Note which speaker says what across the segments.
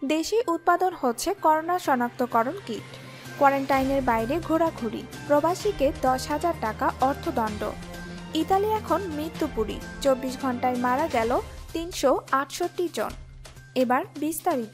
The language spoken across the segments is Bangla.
Speaker 1: দেশেই উৎপাদন হচ্ছে করোনা শনাক্তকরণ কিট। কোয়ারেন্টাইনের বাইরে ঘোরাঘুরি, প্রবাসীকে 10,000 টাকা অর্থদণ্ড। ইতালি এখন মৃত্যুপুরী, 24 ঘন্টায় মারা গেল 368 জন। এবার বিস্তারিত।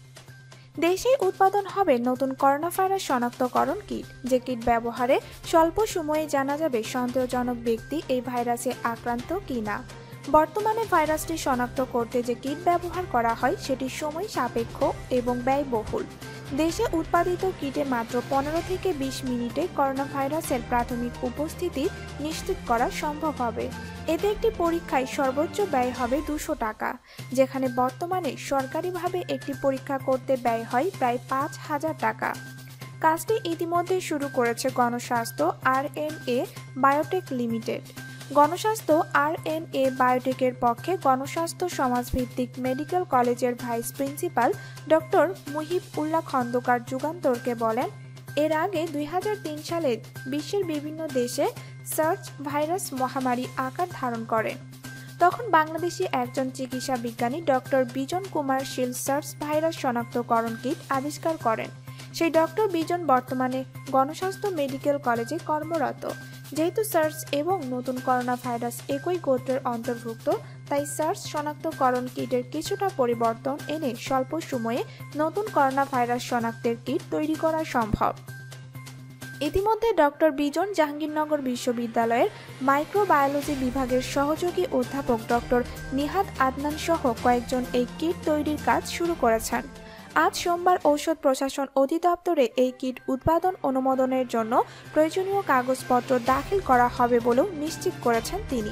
Speaker 1: দেশেই উৎপাদন হবে নতুন করোনা ভাইরাস শনাক্তকরণ কিট, যে কিট ব্যবহারে স্বল্প সময়ে জানা যাবে সন্দেহজনক ব্যক্তি এই ভাইরাসে আক্রান্ত কিনা। বর্তমানে ভাইরাসটি শনাক্ত করতে যে কিট ব্যবহার করা হয় সেটি সময় সাপেক্ষ এবং ব্যয়বহুল। দেশে উৎপাদিত কিটে মাত্র 15 থেকে 20 মিনিটে করোনা ভাইরাসের প্রাথমিক উপস্থিতি নিশ্চিত করা সম্ভব হবে। এতে একটি পরীক্ষায় সর্বোচ্চ ব্যয় হবে 200 টাকা, যেখানে বর্তমানে সরকারিভাবে একটি পরীক্ষা করতে ব্যয় হয় প্রায় 5,000 টাকা। কাজটি ইতিমধ্যে শুরু করেছে Gonoshasthaya RNA biotech limited. Gonoshasthaya RNA বায়োটেকের পক্ষে গণস্বাস্থ্য সমাজভিত্তিক মেডিকেল কলেজের vice principal doctor Muhib Ullah Khandakar যুগান্তরকে বলেন, এর আগে 2003 সালে বিশ্বের বিভিন্ন দেশে সার্স ভাইরাস মহামারী আকার ধারণ করে। তখন বাংলাদেশি একজন চিকিৎসা বিজ্ঞানী doctor Bijon Kumar Shil SARS virus শনাক্তকরণ কিট আবিষ্কার করেন। সেই ডক্টর বিজন বর্তমানে গণস্বাস্থ্য মেডিকেল কলেজে কর্মরত। যেহেতু সার্স এবং নতুন করোনা ভাইরাস একই গোত্রের অন্তর্ভুক্ত, তাই সার্স শনাক্তকরণ কিটের কিছুটা পরিবর্তন এনে স্বল্প সময়ে নতুন করোনা ভাইরাস শনাক্তের কিট তৈরি করা সম্ভব। ইতিমধ্যে ডক্টর বিজন জাহাঙ্গীরনগর বিশ্ববিদ্যালয়ের মাইক্রোবায়োলজি বিভাগের সহযোগী অধ্যাপক ডক্টর নিহাদ আদনান সহ কয়েকজন এই কিট তৈরির কাজ শুরু করেছেন। আজ সোমবার ঔষধ প্রশাসন অধিদপ্তরে এই কিট উৎপাদন অনুমোদনের জন্য প্রয়োজনীয় কাগজপত্র দাখিল করা হবে বলেও নিশ্চিত করেছেন তিনি।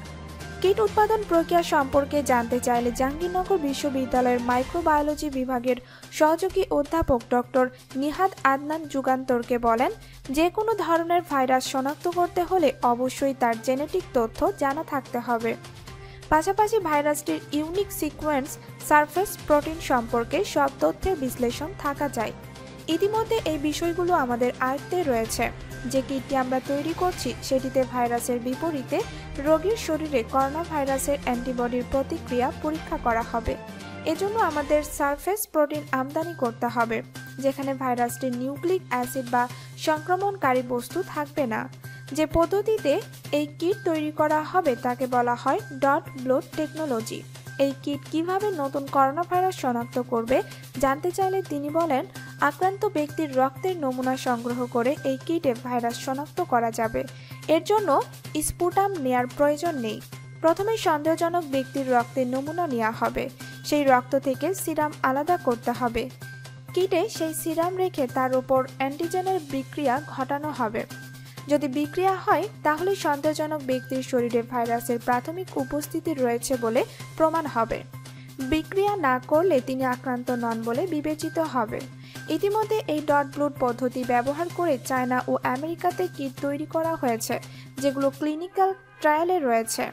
Speaker 1: কিট উৎপাদন প্রক্রিয়া সম্পর্কে জানতে চাইলে জাহাঙ্গীরনগর বিশ্ববিদ্যালয়ের মাইক্রোবায়োলজি বিভাগের সহযোগী অধ্যাপক ডক্টর নিহাদ আদনান যুগান্তরকে বলেন, যে কোনো ধরনের ভাইরাস শনাক্ত করতে হলে অবশ্যই তার জেনেটিক তথ্য জানা থাকতে হবে। পাশাপাশি ভাইরাসটির ইউনিক সিকোয়েন্স, সারফেস প্রোটিন সম্পর্কে সব তথ্যের বিশ্লেষণ থাকা যায়। ইতিমধ্যে এই বিষয়গুলো আমাদের আয়ত্তে রয়েছে। যে কিটটি আমরা তৈরি করছি সেটিতে ভাইরাসের বিপরীতে রোগীর শরীরে করোনা ভাইরাসের অ্যান্টিবডির প্রতিক্রিয়া পরীক্ষা করা হবে। এজন্য আমাদের সারফেস প্রোটিন আমদানি করতে হবে, যেখানে ভাইরাসটির নিউক্লিক অ্যাসিড বা সংক্রমণকারী বস্তু থাকবে না। যে পদ্ধতিতে এই কিট তৈরি করা হবে তাকে বলা হয় ডট ব্লড টেকনোলজি। এই কিট কিভাবে নতুন করোনা ভাইরাস শনাক্ত করবে জানতে চাইলে তিনি বলেন, আক্রান্ত ব্যক্তির রক্তের নমুনা সংগ্রহ করে এই কিটে ভাইরাস শনাক্ত করা যাবে। এর জন্য স্পুটাম নেয়ার প্রয়োজন নেই। প্রথমে সন্দেহজনক ব্যক্তির রক্তের নমুনা নেওয়া হবে। সেই রক্ত থেকে সিরাম আলাদা করতে হবে। কিটে সেই সিরাম রেখে তার উপর অ্যান্টিজেনের বিক্রিয়া ঘটানো হবে। যদি বিক্রিয়া হয় তাহলে সন্দেহজনক ব্যক্তির শরীরে ভাইরাসের প্রাথমিক উপস্থিতি রয়েছে বলে প্রমাণ হবে। বিক্রিয়া না করলে তিনি আক্রান্ত নন বলে বিবেচিত হবে। ইতিমধ্যে এই ডট ব্লড পদ্ধতি ব্যবহার করে চায়না ও আমেরিকাতে কিট তৈরি করা হয়েছে, যেগুলো ক্লিনিক্যাল ট্রায়ালে রয়েছে।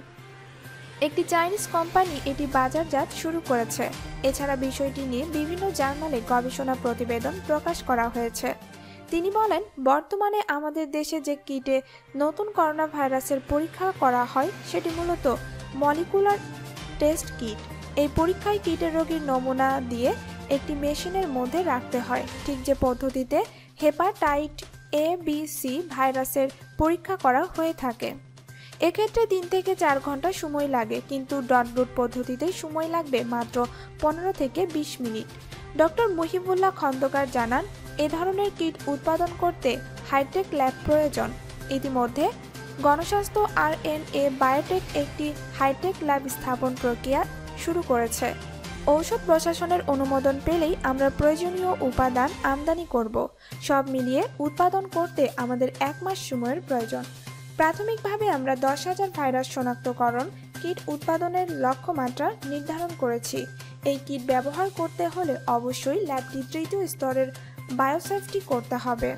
Speaker 1: একটি চাইনিজ কোম্পানি এটি বাজারজাত শুরু করেছে। এছাড়া বিষয়টি নিয়ে বিভিন্ন জার্নালে গবেষণা প্রতিবেদন প্রকাশ করা হয়েছে। তিনি বলেন, বর্তমানে আমাদের দেশে যে কিটে নতুন করোনা ভাইরাসের পরীক্ষা করা হয় সেটি মূলত মলিকুলার টেস্ট কিট। এই পরীক্ষায় কিটের রোগীর নমুনা দিয়ে একটি মেশিনের মধ্যে রাখতে হয়, ঠিক যে পদ্ধতিতে হেপাটাইট এ-বি-সি ভাইরাসের পরীক্ষা করা হয়ে থাকে। এক্ষেত্রে 3 থেকে 4 ঘন্টা সময় লাগে, কিন্তু ডট ব্লড পদ্ধতিতে সময় লাগবে মাত্র 15 থেকে 20 মিনিট। ডক্টর মুহিবুল্লাহ খন্দকার জানান, এ ধরনের কিট উৎপাদন করতে হাইটেক ল্যাব প্রয়োজন। ইতিমধ্যে গণস্বাস্থ্য আরএনএ বায়োটেক একটি হাইটেক ল্যাব স্থাপন প্রক্রিয়া শুরু করেছে। ঔষধ প্রশাসনের অনুমোদন পেলেই আমরা প্রয়োজনীয় উপাদান আমদানি করব। সব মিলিয়ে উৎপাদন করতে আমাদের 1 মাস সময়ের প্রয়োজন। প্রাথমিকভাবে আমরা 10,000 ভাইরাস শনাক্তকরণ কিট উৎপাদনের লক্ষ্যমাত্রা নির্ধারণ করেছি। এই কিট ব্যবহার করতে হলে অবশ্যই ল্যাবটি 3য় স্তরের বায়োসেফটি করতে হবে।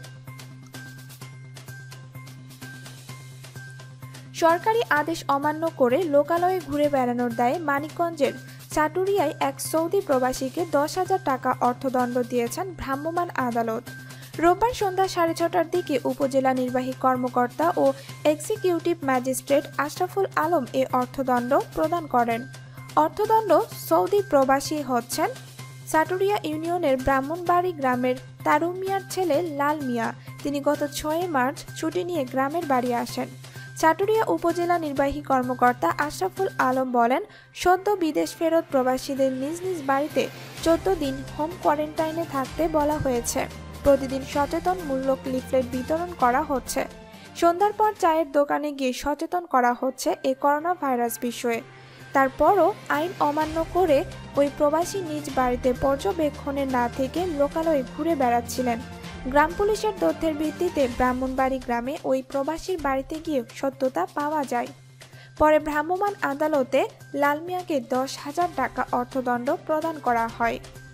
Speaker 1: সরকারি আদেশ অমান্য করে লোকালয়ে ঘুরে বেড়ানোর দায়ে মানিকগঞ্জের চাটুরিয়ায় এক সৌদি প্রবাসীকে 10,000 টাকা অর্থদণ্ড দিয়েছেন ভ্রাম্যমাণ আদালত। রোববার সন্ধ্যা 6:30টার দিকে উপজেলা নির্বাহী কর্মকর্তা ও এক্সিকিউটিভ ম্যাজিস্ট্রেট আশরাফুল আলম এ অর্থদণ্ড প্রদান করেন। অর্থদণ্ড সৌদি প্রবাসী হচ্ছেন সাটুরিয়া ইউনিয়নের ব্রাহ্মণবাড়ি গ্রামের তারু মিয়ার ছেলে লাল মিয়া, তিনি গত 6 মার্চ ছুটি নিয়ে গ্রামের বাড়ি আসেন। সাটুরিয়া উপজেলা নির্বাহী কর্মকর্তা আশরাফুল আলম বলেন, সদ্য বিদেশ ফেরত প্রবাসীদের নিজ নিজ বাড়িতে 14 দিন হোম কোয়ারেন্টাইনে থাকতে বলা হয়েছে। প্রতিদিন সচেতনমূলক লিফলেট বিতরণ করা হচ্ছে। সন্ধ্যার পর চায়ের দোকানে গিয়ে সচেতন করা হচ্ছে এই করোনা ভাইরাস বিষয়ে। তারপরও আইন অমান্য করে ওই প্রবাসী নিজ বাড়িতে পর্যবেক্ষণে না থেকে লোকালয়ে ঘুরে বেড়াচ্ছিলেন। গ্রাম পুলিশের তথ্যের ভিত্তিতে ব্রাহ্মণবাড়ি গ্রামে ওই প্রবাসীর বাড়িতে গিয়ে সত্যতা পাওয়া যায়। পরে ভ্রাম্যমাণ আদালতে লাল মিয়াকে 10,000 টাকা অর্থদণ্ড প্রদান করা হয়।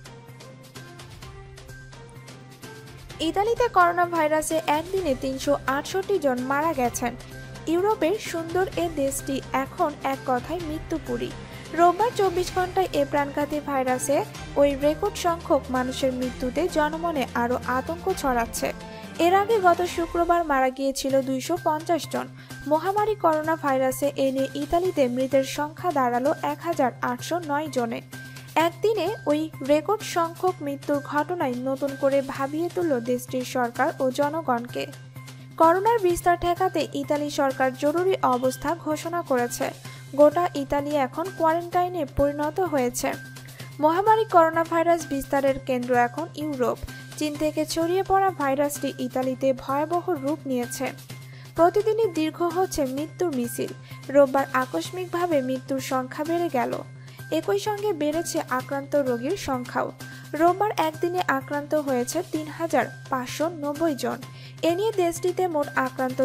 Speaker 1: ইতালিতে করোনা ভাইরাসে একদিনে 368 জন মারা গেছেন। ইউরোপের সুন্দর এ দেশটি এখন এক কথায় মৃত্যুপুরী। রোববার 24 ঘন্টায় এ প্রাণঘাতী ভাইরাসে ওই রেকর্ড সংখ্যক মানুষের মৃত্যুতে জনমনে আরও আতঙ্ক ছড়াচ্ছে। এর আগে গত শুক্রবার মারা গিয়েছিল 250 জন। মহামারী করোনা ভাইরাসে এ নিয়ে ইতালিতে মৃতের সংখ্যা দাঁড়ালো 1809 জনে। একদিনে ওই রেকর্ড সংখ্যক মৃত্যুর ঘটনায় নতুন করে ভাবিয়ে তুলল দেশটির সরকার ও জনগণকে। করোনার বিস্তার ঠেকাতে ইতালি সরকার জরুরি অবস্থা ঘোষণা করেছে। গোটা ইতালি এখন কোয়ারেন্টাইনে পরিণত হয়েছে। মহামারী করোনা ভাইরাস বিস্তারের কেন্দ্র এখন ইউরোপ। চীন থেকে ছড়িয়ে পড়া ভাইরাসটি ইতালিতে ভয়াবহ রূপ নিয়েছে। প্রতিদিনই দীর্ঘ হচ্ছে মৃত্যুর মিছিল। রোববার আকস্মিকভাবে মৃত্যুর সংখ্যা বেড়ে গেল। একই সঙ্গে বেড়েছে আক্রান্ত রোগীর সংখ্যাও। রোববার একদিনে আক্রান্ত হয়েছে 3,590 জন। এ নিয়ে দেশটিতে মোট আক্রান্ত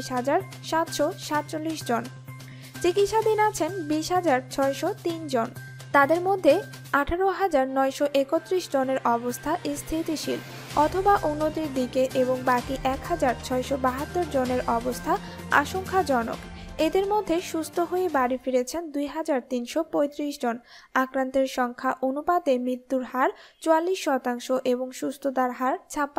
Speaker 1: 24,747 জন। চিকিৎসাধীন আছেন 20,603 জন। তাদের মধ্যে 18,931 জনের অবস্থা স্থিতিশীল অথবা উন্নতির দিকে এবং বাকি 1,672 জনের অবস্থা আশঙ্কাজনক। এদের মধ্যে সুস্থ হয়ে বাড়ি ফিরেছেন 2,335 জন। আক্রান্তের সংখ্যা অনুপাতে মৃত্যুর হার 44% এবং সুস্থতার হার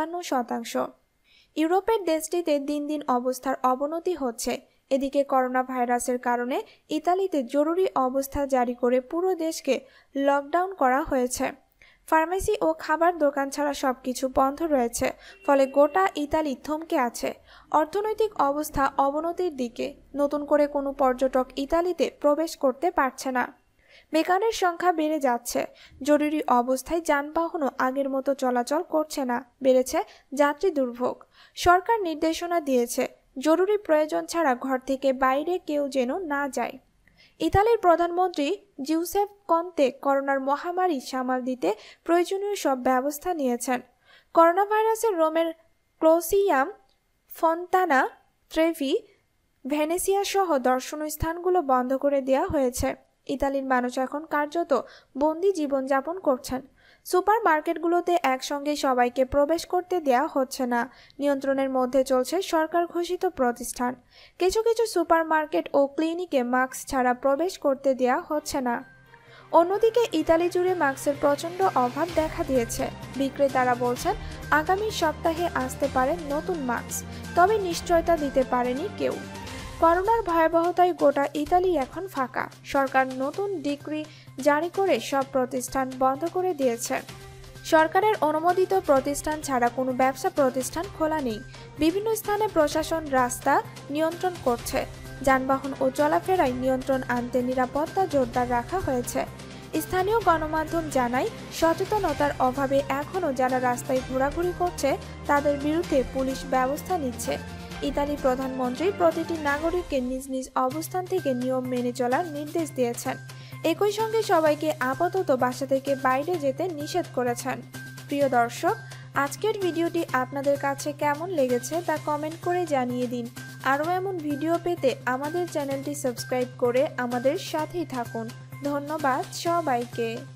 Speaker 1: 56%। ইউরোপের দেশটিতে দিন দিন অবস্থার অবনতি হচ্ছে। এদিকে করোনা ভাইরাসের কারণে ইতালিতে জরুরি অবস্থা জারি করে পুরো দেশকে লকডাউন করা হয়েছে। ফার্মেসি ও খাবার দোকান ছাড়া সবকিছু বন্ধ রয়েছে। ফলে গোটা ইতালি থমকে আছে। অর্থনৈতিক অবস্থা অবনতির দিকে। নতুন করে কোনো পর্যটক ইতালিতে প্রবেশ করতে পারছে না। বেকারের সংখ্যা বেড়ে যাচ্ছে। জরুরি অবস্থায় যানবাহনও আগের মতো চলাচল করছে না। বেড়েছে যাত্রী দুর্ভোগ। সরকার নির্দেশনা দিয়েছে, জরুরি প্রয়োজন ছাড়া ঘর থেকে বাইরে কেউ যেন না যায়। ইতালির প্রধানমন্ত্রী জিউসেপ কন্তে করোনার মহামারী সামাল দিতে প্রয়োজনীয় সব ব্যবস্থা নিয়েছেন। করোনা ভাইরাসের রোমের ক্লোসিয়াম, ফন্তানা ট্রেভি, ভেনেসিয়া সহ দর্শনীয় স্থানগুলো বন্ধ করে দেওয়া হয়েছে। ইতালির মানুষ এখন কার্যত বন্দি জীবনযাপন করছেন। সুপার মার্কেটগুলোতে একসঙ্গে সবাইকে প্রবেশ করতে দেওয়া হচ্ছে না। নিয়ন্ত্রণের মধ্যে চলছে সরকার ঘোষিত প্রতিষ্ঠান। কিছু কিছু সুপার মার্কেট ও ক্লিনিকে মাস্ক ছাড়া প্রবেশ করতে দেওয়া হচ্ছে না। অন্যদিকে ইতালি জুড়ে মাস্কের প্রচণ্ড অভাব দেখা দিয়েছে। বিক্রেতারা বলছেন আগামী সপ্তাহে আসতে পারে নতুন মাস্ক, তবে নিশ্চয়তা দিতে পারেনি কেউ। করোনার ভয়াবহতায় গোটা ইতালি এখন ফাঁকা। সরকার নতুন ডিক্রি জারি করে সব প্রতিষ্ঠান বন্ধ করে দিয়েছে। সরকারের অনুমোদিত প্রতিষ্ঠান ছাড়া কোনো ব্যবসা প্রতিষ্ঠান খোলা নেই। বিভিন্ন স্থানে প্রশাসন রাস্তা নিয়ন্ত্রণ করছে। যানবাহন ও চলাফেরায় নিয়ন্ত্রণ আনতে নিরাপত্তা জোরদার রাখা হয়েছে। স্থানীয় গণমাধ্যম জানায়, সচেতনতার অভাবে এখনও যারা রাস্তায় ঘোরাঘুরি করছে তাদের বিরুদ্ধে পুলিশ ব্যবস্থা নিচ্ছে। ইতালি প্রধানমন্ত্রী প্রতিটি নাগরিককে নিজ নিজ অবস্থান থেকে নিয়ম মেনে চলার নির্দেশ দিয়েছেন। একই সঙ্গে সবাইকে আপাতত বাসা থেকে বাইরে যেতে নিষেধ করেছেন। প্রিয় দর্শক, আজকের ভিডিওটি আপনাদের কাছে কেমন লেগেছে তা কমেন্ট করে জানিয়ে দিন। আরও এমন ভিডিও পেতে আমাদের চ্যানেলটি সাবস্ক্রাইব করে আমাদের সাথেই থাকুন। ধন্যবাদ সবাইকে।